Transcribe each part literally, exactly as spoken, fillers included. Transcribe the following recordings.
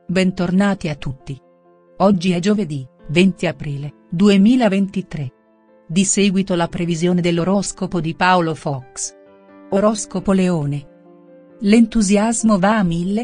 Bentornati a tutti. Oggi è giovedì, venti aprile, duemilaventitré. Di seguito la previsione dell'oroscopo di Paolo Fox. Oroscopo Leone. L'entusiasmo va a mille?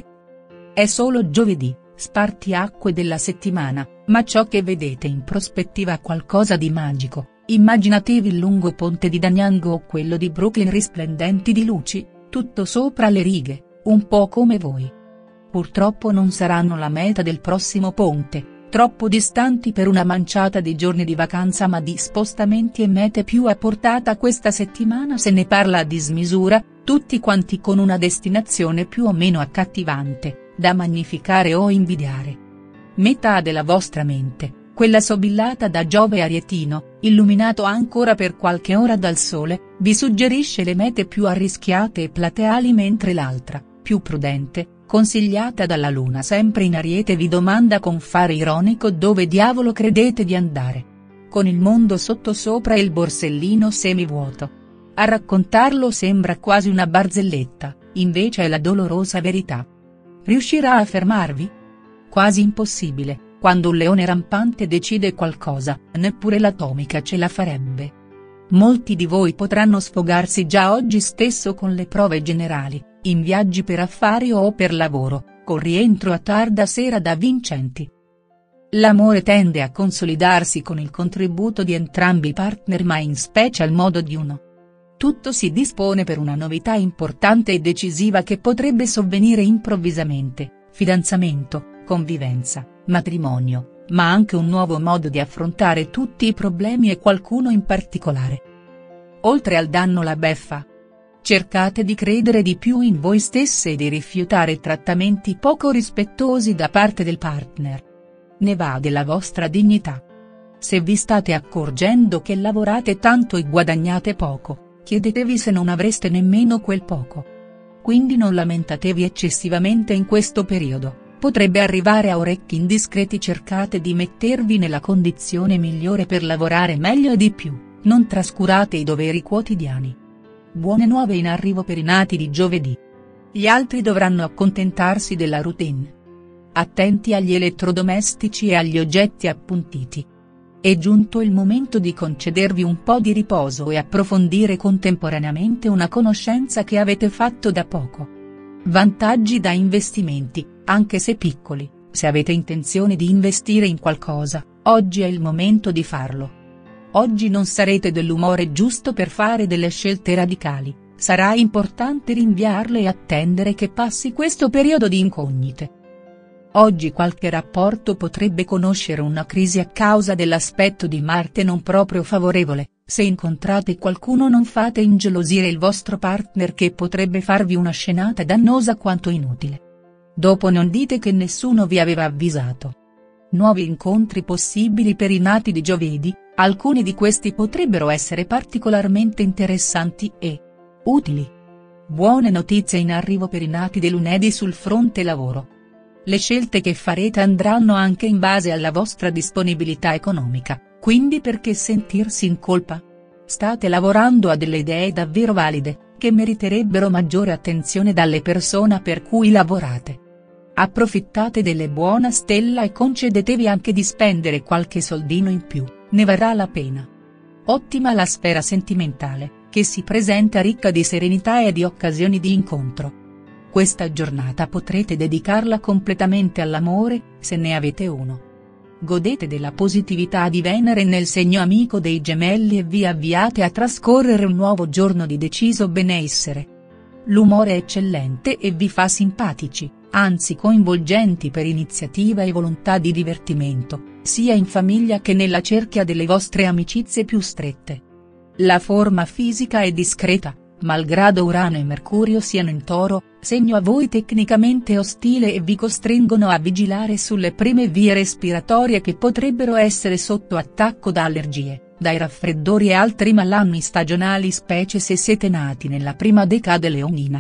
È solo giovedì, spartiacque della settimana, ma ciò che vedete in prospettiva ha qualcosa di magico. Immaginatevi il lungo ponte di Danyang o quello di Brooklyn risplendenti di luci, tutto sopra le righe, un po' come voi. Purtroppo non saranno la meta del prossimo ponte, troppo distanti per una manciata di giorni di vacanza, ma di spostamenti e mete più a portata. Questa settimana se ne parla a dismisura, tutti quanti con una destinazione più o meno accattivante, da magnificare o invidiare. Metà della vostra mente, quella sobillata da Giove arietino, illuminato ancora per qualche ora dal sole, vi suggerisce le mete più arrischiate e plateali, mentre l'altra, più prudente, consigliata dalla luna sempre in Ariete, vi domanda con fare ironico dove diavolo credete di andare. Con il mondo sottosopra e il borsellino semivuoto. A raccontarlo sembra quasi una barzelletta, invece è la dolorosa verità. Riuscirà a fermarvi? Quasi impossibile, quando un leone rampante decide qualcosa, neppure l'atomica ce la farebbe. Molti di voi potranno sfogarsi già oggi stesso con le prove generali, in viaggi per affari o per lavoro, col rientro a tarda sera da vincenti. L'amore tende a consolidarsi con il contributo di entrambi i partner, ma in special modo di uno. Tutto si dispone per una novità importante e decisiva che potrebbe sovvenire improvvisamente: fidanzamento, convivenza, matrimonio, ma anche un nuovo modo di affrontare tutti i problemi e qualcuno in particolare. Oltre al danno la beffa. Cercate di credere di più in voi stesse e di rifiutare trattamenti poco rispettosi da parte del partner. Ne va della vostra dignità. Se vi state accorgendo che lavorate tanto e guadagnate poco, chiedetevi se non avreste nemmeno quel poco. Quindi non lamentatevi eccessivamente in questo periodo, potrebbe arrivare a orecchi indiscreti. Cercate di mettervi nella condizione migliore per lavorare meglio e di più, non trascurate i doveri quotidiani. Buone nuove in arrivo per i nati di giovedì. Gli altri dovranno accontentarsi della routine. Attenti agli elettrodomestici e agli oggetti appuntiti. È giunto il momento di concedervi un po' di riposo e approfondire contemporaneamente una conoscenza che avete fatto da poco. Vantaggi da investimenti, anche se piccoli. Se avete intenzione di investire in qualcosa, oggi è il momento di farlo. Oggi non sarete dell'umore giusto per fare delle scelte radicali, sarà importante rinviarle e attendere che passi questo periodo di incognite. Oggi qualche rapporto potrebbe conoscere una crisi a causa dell'aspetto di Marte non proprio favorevole. Se incontrate qualcuno non fate ingelosire il vostro partner, che potrebbe farvi una scenata dannosa quanto inutile. Dopo non dite che nessuno vi aveva avvisato. Nuovi incontri possibili per i nati di giovedì, alcuni di questi potrebbero essere particolarmente interessanti e utili. Buone notizie in arrivo per i nati di lunedì sul fronte lavoro. Le scelte che farete andranno anche in base alla vostra disponibilità economica, quindi perché sentirsi in colpa? State lavorando a delle idee davvero valide, che meriterebbero maggiore attenzione dalle persone per cui lavorate. Approfittate delle buona stella e concedetevi anche di spendere qualche soldino in più, ne varrà la pena. Ottima la sfera sentimentale, che si presenta ricca di serenità e di occasioni di incontro. Questa giornata potrete dedicarla completamente all'amore, se ne avete uno. Godete della positività di Venere nel segno amico dei Gemelli e vi avviate a trascorrere un nuovo giorno di deciso benessere. L'umore è eccellente e vi fa simpatici, anzi coinvolgenti per iniziativa e volontà di divertimento, sia in famiglia che nella cerchia delle vostre amicizie più strette. La forma fisica è discreta, malgrado Urano e Mercurio siano in Toro, segno a voi tecnicamente ostile e vi costringono a vigilare sulle prime vie respiratorie che potrebbero essere sotto attacco da allergie, dai raffreddori e altri malanni stagionali, specie se siete nati nella prima decade leonina.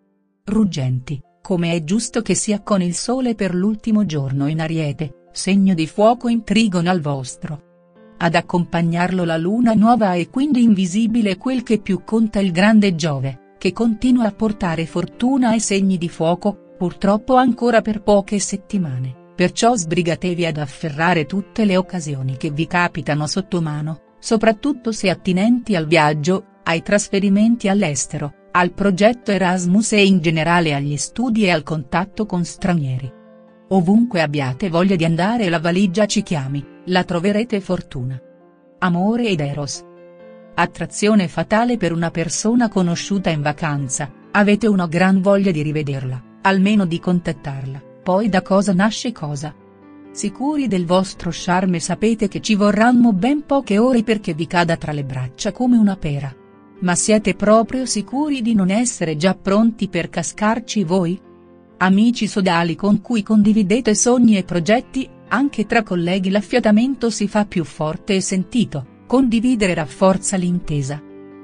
Ruggenti, come è giusto che sia con il Sole per l'ultimo giorno in Ariete, segno di fuoco in trigono al vostro. Ad accompagnarlo la luna nuova e quindi invisibile quel che più conta, il grande Giove, che continua a portare fortuna ai segni di fuoco, Purtroppo ancora per poche settimane, perciò sbrigatevi ad afferrare tutte le occasioni che vi capitano sotto mano, soprattutto se attinenti al viaggio, ai trasferimenti all'estero, al progetto Erasmus e in generale agli studi e al contatto con stranieri. Ovunque abbiate voglia di andare e la valigia ci chiami, la troverete fortuna. Amore ed Eros. Attrazione fatale per una persona conosciuta in vacanza, avete una gran voglia di rivederla, almeno di contattarla, poi da cosa nasce cosa. Sicuri del vostro charme sapete che ci vorranno ben poche ore perché vi cada tra le braccia come una pera. Ma siete proprio sicuri di non essere già pronti per cascarci voi? Amici sodali con cui condividete sogni e progetti, anche tra colleghi l'affiatamento si fa più forte e sentito, condividere rafforza l'intesa.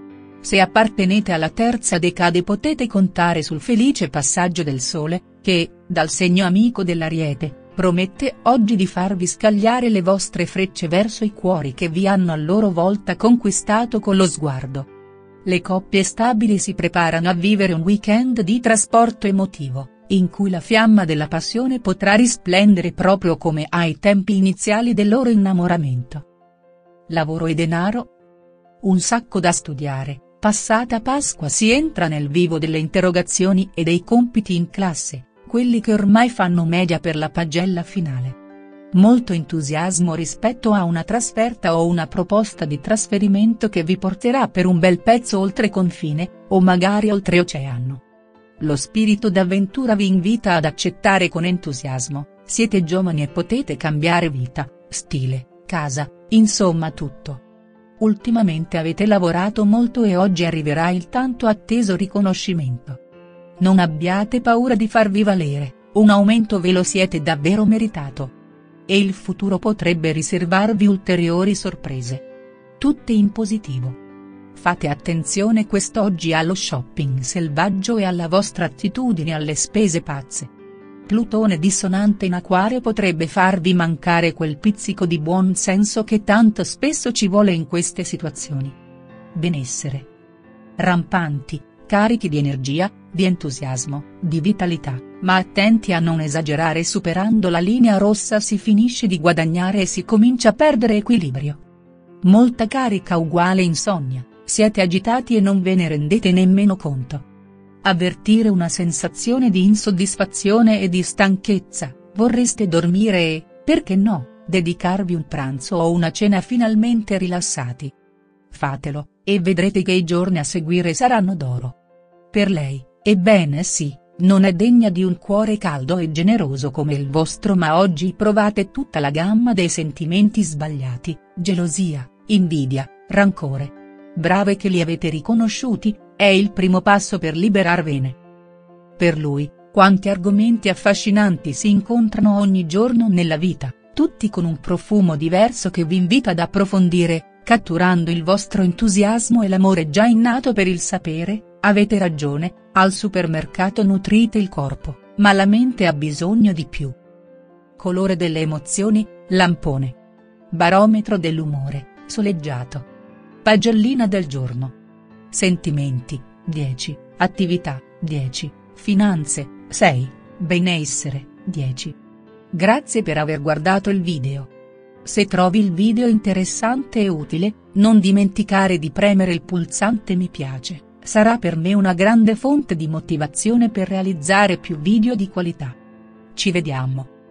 Se appartenete alla terza decade potete contare sul felice passaggio del Sole, che, dal segno amico dell'Ariete, promette oggi di farvi scagliare le vostre frecce verso i cuori che vi hanno a loro volta conquistato con lo sguardo. Le coppie stabili si preparano a vivere un weekend di trasporto emotivo, in cui la fiamma della passione potrà risplendere proprio come ai tempi iniziali del loro innamoramento. Lavoro e denaro? Un sacco da studiare. Passata Pasqua si entra nel vivo delle interrogazioni e dei compiti in classe, quelli che ormai fanno media per la pagella finale. Molto entusiasmo rispetto a una trasferta o una proposta di trasferimento che vi porterà per un bel pezzo oltre confine, o magari oltreoceano. Lo spirito d'avventura vi invita ad accettare con entusiasmo, siete giovani e potete cambiare vita, stile, casa, insomma tutto. Ultimamente avete lavorato molto e oggi arriverà il tanto atteso riconoscimento. Non abbiate paura di farvi valere, un aumento ve lo siete davvero meritato. E il futuro potrebbe riservarvi ulteriori sorprese. Tutte in positivo. Fate attenzione quest'oggi allo shopping selvaggio e alla vostra attitudine alle spese pazze. Plutone dissonante in Acquario potrebbe farvi mancare quel pizzico di buon senso che tanto spesso ci vuole in queste situazioni. Benessere. Rampanti, carichi di energia, di entusiasmo, di vitalità, ma attenti a non esagerare. Superando la linea rossa si finisce di guadagnare e si comincia a perdere equilibrio. Molta carica uguale insonnia, siete agitati e non ve ne rendete nemmeno conto. Avvertire una sensazione di insoddisfazione e di stanchezza, vorreste dormire e, perché no, dedicarvi un pranzo o una cena finalmente rilassati. Fatelo, e vedrete che i giorni a seguire saranno d'oro. Per lei, ebbene sì, non è degna di un cuore caldo e generoso come il vostro, ma oggi provate tutta la gamma dei sentimenti sbagliati, gelosia, invidia, rancore. Brave che li avete riconosciuti, è il primo passo per liberarvene. Per lui, quanti argomenti affascinanti si incontrano ogni giorno nella vita, tutti con un profumo diverso che vi invita ad approfondire, catturando il vostro entusiasmo e l'amore già innato per il sapere. Avete ragione, al supermercato nutrite il corpo, ma la mente ha bisogno di più. Colore delle emozioni, lampone. Barometro dell'umore, soleggiato. Pagellina del giorno. Sentimenti, dieci, attività, dieci, finanze, sei, benessere, dieci. Grazie per aver guardato il video. Se trovi il video interessante e utile, non dimenticare di premere il pulsante mi piace. Sarà per me una grande fonte di motivazione per realizzare più video di qualità. Ci vediamo.